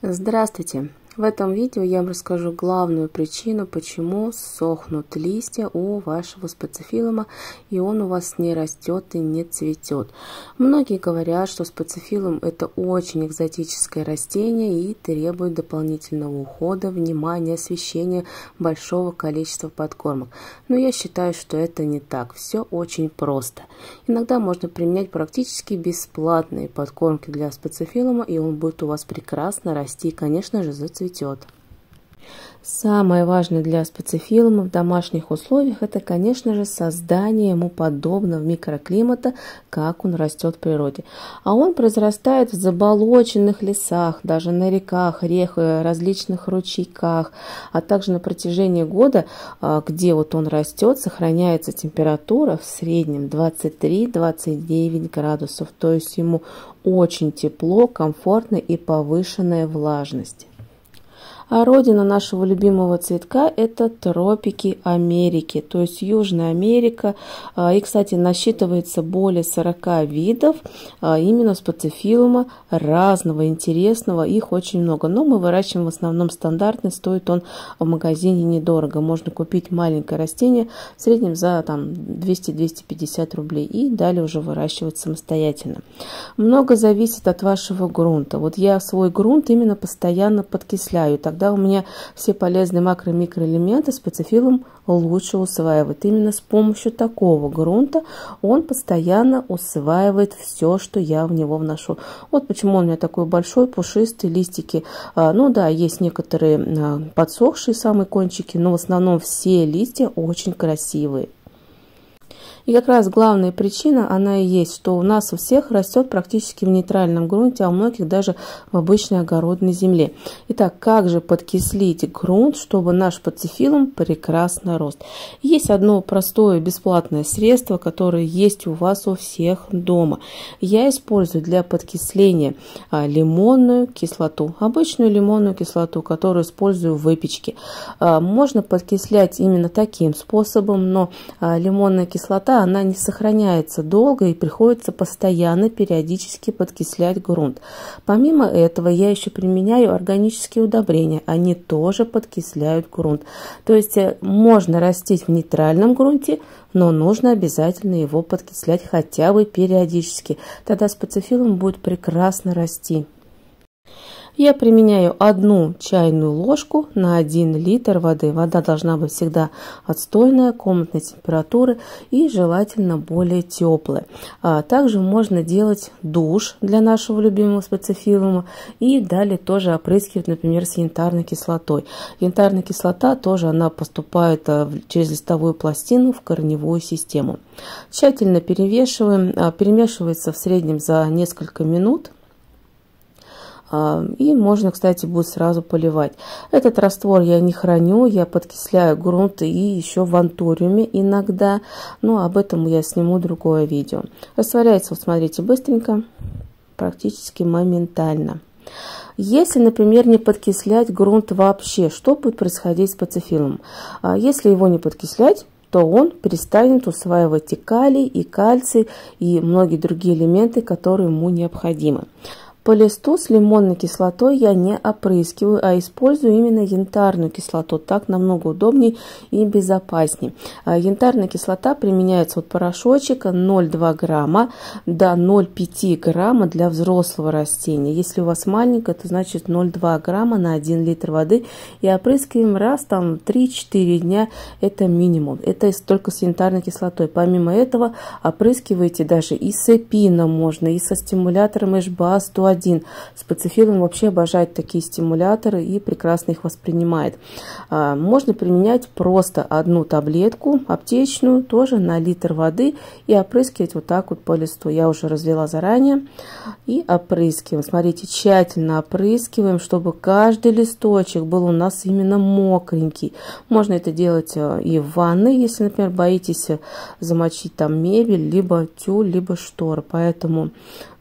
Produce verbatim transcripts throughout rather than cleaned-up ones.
Здравствуйте! В этом видео я вам расскажу главную причину, почему сохнут листья у вашего специфилума и он у вас не растет и не цветет. Многие говорят, что специфилум это очень экзотическое растение и требует дополнительного ухода, внимания, освещения, большого количества подкормок. Но я считаю, что это не так. Все очень просто. Иногда можно применять практически бесплатные подкормки для специфилума, и он будет у вас прекрасно расти и, конечно же, зацветет. Самое важное для специфилума в домашних условиях это, конечно же, создание ему подобного микроклимата, как он растет в природе. А он произрастает в заболоченных лесах, даже на реках, реках, различных ручейках, а также на протяжении года, где вот он растет, сохраняется температура в среднем двадцать три — двадцать девять градусов, то есть ему очень тепло, комфортно и повышенная влажность. А родина нашего любимого цветка это тропики Америки, то есть Южная Америка. И, кстати, насчитывается более сорока видов именно специфилума разного, интересного. Их очень много. Но мы выращиваем в основном стандартный. Стоит он в магазине недорого. Можно купить маленькое растение в среднем за там двести — двести пятьдесят рублей и далее уже выращивать самостоятельно. Много зависит от вашего грунта. Вот я свой грунт именно постоянно подкисляю. Тогда у меня все полезные макро- и микроэлементы специфилум лучше усваивает. Именно с помощью такого грунта он постоянно усваивает все, что я в него вношу. Вот почему он у меня такой большой, пушистый, листики. Ну да, есть некоторые подсохшие самые кончики, но в основном все листья очень красивые. И как раз главная причина, она и есть, что у нас у всех растет практически в нейтральном грунте, а у многих даже в обычной огородной земле. Итак, как же подкислить грунт, чтобы наш специфилум прекрасно рос? Есть одно простое бесплатное средство, которое есть у вас у всех дома. Я использую для подкисления лимонную кислоту, обычную лимонную кислоту, которую использую в выпечке. Можно подкислять именно таким способом, но лимонная кислота она не сохраняется долго и приходится постоянно, периодически подкислять грунт. Помимо этого я еще применяю органические удобрения, они тоже подкисляют грунт. То есть можно растить в нейтральном грунте, но нужно обязательно его подкислять хотя бы периодически, тогда специфилум будет прекрасно расти. Я применяю одну чайную ложку на один литр воды. Вода должна быть всегда отстойная, комнатной температуры и желательно более теплая. А также можно делать душ для нашего любимого специфилума и далее тоже опрыскивать, например, с янтарной кислотой. Янтарная кислота тоже она поступает через листовую пластину в корневую систему. Тщательно перемешиваем, перемешивается в среднем за несколько минут. И можно, кстати, будет сразу поливать. Этот раствор я не храню, я подкисляю грунт и еще в антуриуме иногда. Но об этом я сниму другое видео. Растворяется, вот смотрите, быстренько, практически моментально. Если, например, не подкислять грунт вообще, что будет происходить с специфилумом? Если его не подкислять, то он перестанет усваивать и калий, и кальций, и многие другие элементы, которые ему необходимы. По листу с лимонной кислотой я не опрыскиваю, а использую именно янтарную кислоту. Так намного удобнее и безопаснее. Янтарная кислота применяется от порошочка ноль целых две десятых грамма до ноль целых пять десятых грамма для взрослого растения. Если у вас маленькое, то значит ноль целых две десятых грамма на один литр воды. И опрыскиваем раз там три-четыре дня. Это минимум. Это только с янтарной кислотой. Помимо этого опрыскивайте даже и с эпином можно, и со стимулятором эйч би эй сто один. Специфилум вообще обожает такие стимуляторы и прекрасно их воспринимает. Можно применять просто одну таблетку аптечную тоже на литр воды и опрыскивать вот так вот по листу. Я уже развела заранее и опрыскиваем. Смотрите, тщательно опрыскиваем, чтобы каждый листочек был у нас именно мокренький. Можно это делать и в ванной, если, например, боитесь замочить там мебель, либо тюль, либо шторы. Поэтому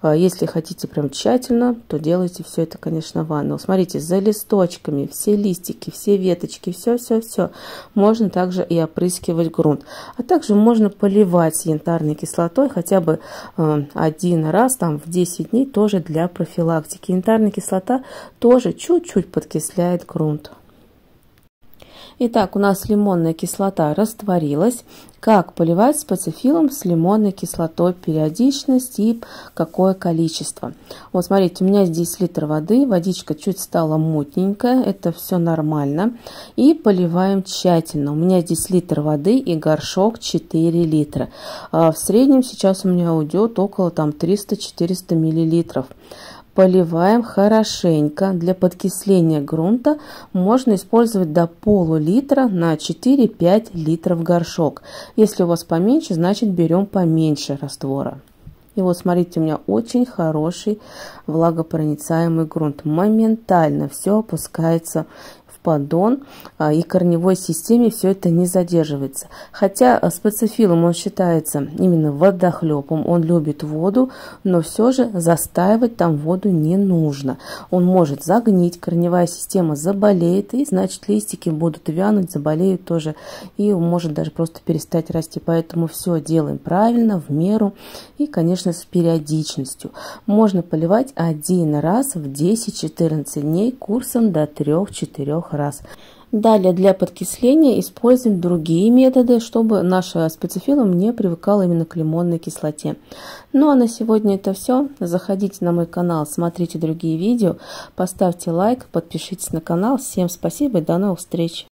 Если хотите прям тщательно, то делайте все это, конечно, в ванну. Смотрите, за листочками, все листики, все веточки, все-все-все. Можно также и опрыскивать грунт. А также можно поливать с янтарной кислотой хотя бы э, один раз там в десять дней, тоже для профилактики. Янтарная кислота тоже чуть-чуть подкисляет грунт. Итак, у нас лимонная кислота растворилась. Как поливать специфилом с лимонной кислотой, периодичность и какое количество? Вот смотрите, у меня здесь литр воды, водичка чуть стала мутненькая, это все нормально. И поливаем тщательно. У меня здесь литр воды и горшок четыре литра. В среднем сейчас у меня уйдет около там триста-четыреста миллилитров. Поливаем хорошенько. Для подкисления грунта можно использовать до полулитра на четыре-пять литров горшок. Если у вас поменьше, значит берем поменьше раствора. И вот смотрите, у меня очень хороший влагопроницаемый грунт. Моментально все опускается в поддон, и корневой системе все это не задерживается. Хотя специфилом он считается именно водохлебом, он любит воду, но все же застаивать там воду не нужно. Он может загнить, корневая система заболеет, и значит листики будут вянуть, заболеют тоже, и он может даже просто перестать расти. Поэтому все делаем правильно, в меру и, конечно, с периодичностью. Можно поливать один раз в десять-четырнадцать дней курсом до трёх-четырёх раз. Далее для подкисления используем другие методы, чтобы наш специфилум не привыкал именно к лимонной кислоте. Ну а на сегодня это все. Заходите на мой канал, смотрите другие видео, поставьте лайк, подпишитесь на канал. Всем спасибо и до новых встреч!